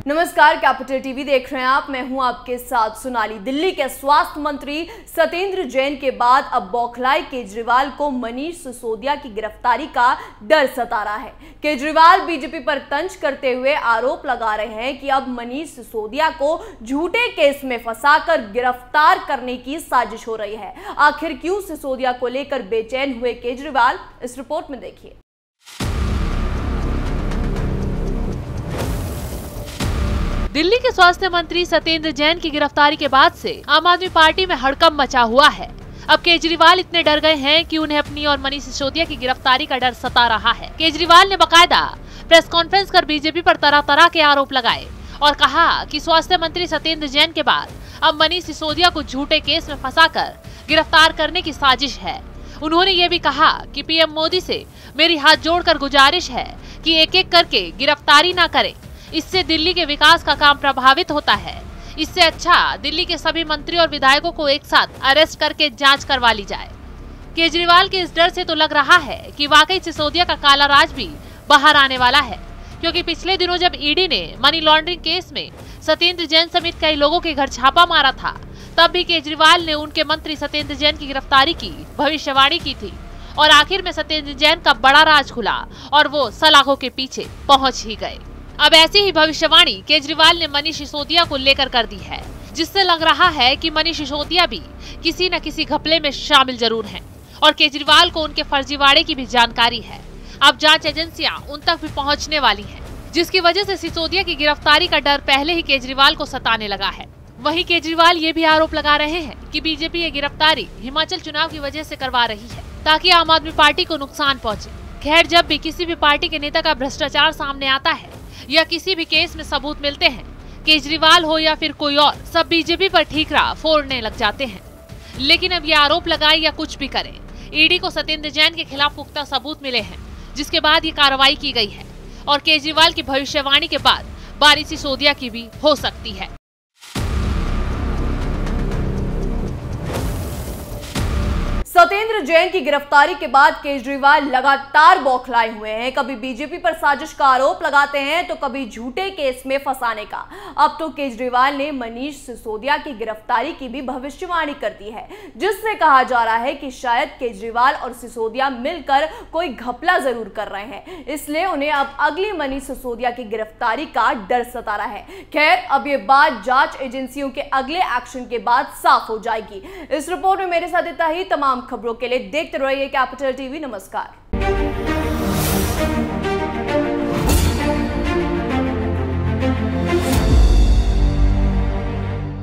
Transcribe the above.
नमस्कार, capital TV देख रहे हैं आप। मैं हूं आपके साथ सोनाली। दिल्ली के स्वास्थ्य मंत्री सत्येंद्र जैन के बाद अब बौखलाए केजरीवाल को मनीष सिसोदिया की गिरफ्तारी का डर सता रहा है। केजरीवाल बीजेपी पर तंज करते हुए आरोप लगा रहे हैं कि अब मनीष सिसोदिया को झूठे केस में फंसाकर गिरफ्तार करने की साजिश हो रही है। आखिर क्यों सिसोदिया को लेकर बेचैन हुए केजरीवाल, इस रिपोर्ट में देखिए। दिल्ली के स्वास्थ्य मंत्री सत्येंद्र जैन की गिरफ्तारी के बाद से आम आदमी पार्टी में हड़कंप मचा हुआ है। अब केजरीवाल इतने डर गए हैं कि उन्हें अपनी और मनीष सिसोदिया की गिरफ्तारी का डर सता रहा है। केजरीवाल ने बकायदा प्रेस कॉन्फ्रेंस कर बीजेपी पर तरह तरह के आरोप लगाए और कहा कि स्वास्थ्य मंत्री सत्येंद्र जैन के बाद अब मनीष सिसोदिया को झूठे केस में फंसाकर गिरफ्तार करने की साजिश है। उन्होंने ये भी कहा कि पीएम मोदी से मेरी हाथ जोड़कर गुजारिश है कि एक एक करके गिरफ्तारी न करें, इससे दिल्ली के विकास का काम प्रभावित होता है। इससे अच्छा दिल्ली के सभी मंत्री और विधायकों को एक साथ अरेस्ट करके जांच करवा ली जाए। केजरीवाल के इस डर से तो लग रहा है कि वाकई सिसोदिया का काला राज भी बाहर आने वाला है, क्योंकि पिछले दिनों जब ईडी ने मनी लॉन्ड्रिंग केस में सत्येंद्र जैन समेत कई लोगों के घर छापा मारा था, तब भी केजरीवाल ने उनके मंत्री सत्येंद्र जैन की गिरफ्तारी की भविष्यवाणी की थी और आखिर में सत्येंद्र जैन का बड़ा राज खुला और वो सलाखों के पीछे पहुंच ही गए। अब ऐसी ही भविष्यवाणी केजरीवाल ने मनीष सिसोदिया को लेकर कर दी है, जिससे लग रहा है कि मनीष सिसोदिया भी किसी न किसी घपले में शामिल जरूर हैं और केजरीवाल को उनके फर्जीवाड़े की भी जानकारी है। अब जांच एजेंसियां उन तक भी पहुंचने वाली हैं, जिसकी वजह से सिसोदिया की गिरफ्तारी का डर पहले ही केजरीवाल को सताने लगा है। वहीं केजरीवाल ये भी आरोप लगा रहे हैं कि बीजेपी ये गिरफ्तारी हिमाचल चुनाव की वजह से करवा रही है ताकि आम आदमी पार्टी को नुकसान पहुँचे। खैर, जब भी किसी भी पार्टी के नेता का भ्रष्टाचार सामने आता है या किसी भी केस में सबूत मिलते हैं, केजरीवाल हो या फिर कोई और, सब बीजेपी पर ठीकरा फोड़ने लग जाते हैं। लेकिन अब ये आरोप लगाए या कुछ भी करें, ईडी को सत्येंद्र जैन के खिलाफ पुख्ता सबूत मिले हैं, जिसके बाद ये कार्रवाई की गई है और केजरीवाल की भविष्यवाणी के बाद बारी सिसोदिया की भी हो सकती है। सत्येंद्र जैन की गिरफ्तारी के बाद केजरीवाल लगातार बौखलाए हुए हैं। कभी बीजेपी पर साजिश का आरोप लगाते हैं तो कभी झूठे केस में फंसाने का। अब तो केजरीवाल ने मनीष सिसोदिया की गिरफ्तारी की भी भविष्यवाणी कर दी है, जिससे कहा जा रहा है कि शायद केजरीवाल और सिसोदिया मिलकर कोई घपला जरूर कर रहे हैं, इसलिए उन्हें अब अगली मनीष सिसोदिया की गिरफ्तारी का डर सता रहा है। खैर, अब ये बात जांच एजेंसियों के अगले एक्शन के बाद साफ हो जाएगी। इस रिपोर्ट में मेरे साथ इतना ही। तमाम खबरों के लिए देखते रहिए कैपिटल टीवी। नमस्कार।